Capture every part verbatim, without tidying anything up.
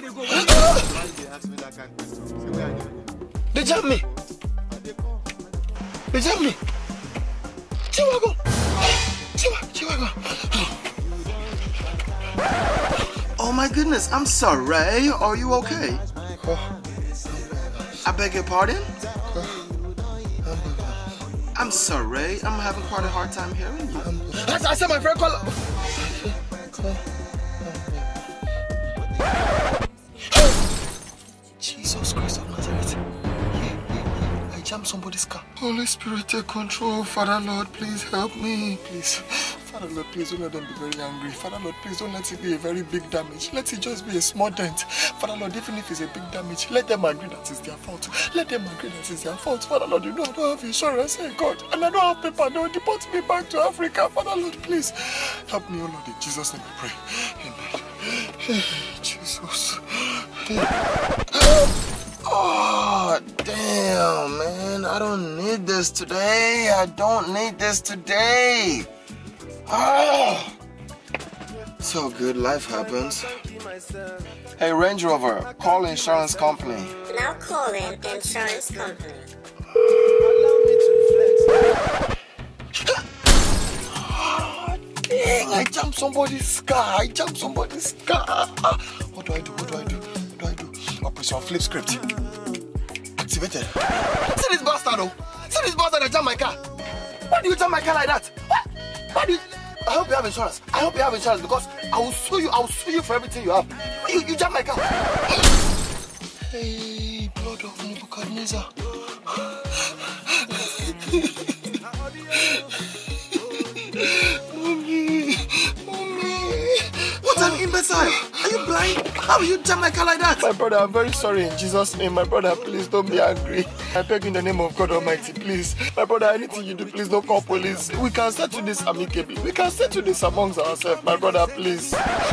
They jam me. They jam me. Chiwago. Chiwago. Oh my goodness, I'm sorry. Are you okay? I beg your pardon? I'm sorry. I'm having quite a hard time hearing you. I, I said my friend call. Jesus Christ of Nazareth. I jammed somebody's car. Holy Spirit, take control. Father Lord, please help me. Please. Father Lord, please don't let them be very angry. Father Lord, please don't let it be a very big damage. Let it just be a small dent. Father Lord, even if it's a big damage, let them agree that it's their fault. Let them agree that it's their fault. Father Lord, you know I don't have insurance, hey God, and I don't have paper. They will deport me back to Africa. Father Lord, please help me, oh Lord. In Jesus' name I pray. Amen. Jesus. Oh, damn, man. I don't need this today. I don't need this today. Oh. So good, life happens. Hey, Range Rover, call insurance company. Now calling insurance company. Oh, dang, I jumped somebody's car. I jumped somebody's car. What do I do? What do I do? What do I do? Operation Flip Script. Activated. See this bastard, though. See this bastard that jammed my car. Why do you jam my car like that? What? Why do you... I hope you have insurance. I hope you have insurance because I will sue you. I will sue you for everything you have. You, you jam my car. Hey, blood of Nebuchadnezzar. Mommy, mommy. What an imbecile! Are you blind? How will you jam my car like that? My brother, I'm very sorry in Jesus' name. My brother, please don't be angry. I beg in the name of God Almighty, please. My brother, anything you do, please don't call police. We can settle this amicably. We can settle this amongst ourselves. My brother, please.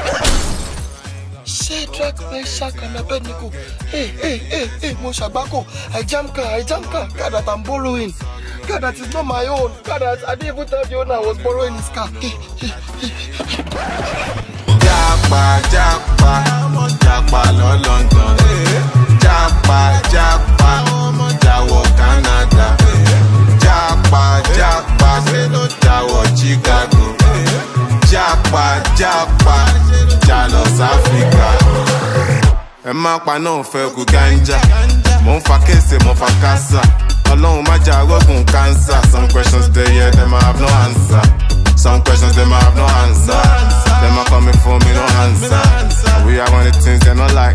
Shadrach, Meshach, and Abednego. Hey, hey, hey, hey, Moshabako. I jam car, I jam car. God, that I'm borrowing. God, that is not my own. God, that I didn't even tell the owner I was borrowing his car. Hey, hey, hey. Japa, japa, japa lo London. Japa, japa, jawo Canada. Japa, japa, jawo Chicago. Japa, japa, jalo Africa. Emma pa no fe ku ganja. Mon fa kese, mon fa kasa. Alone my jagogun cancer. Some questions there, yeah, them I have no answer. Some questions them I have no answer. Them are coming for me, no answer. We are one of the things they don't like.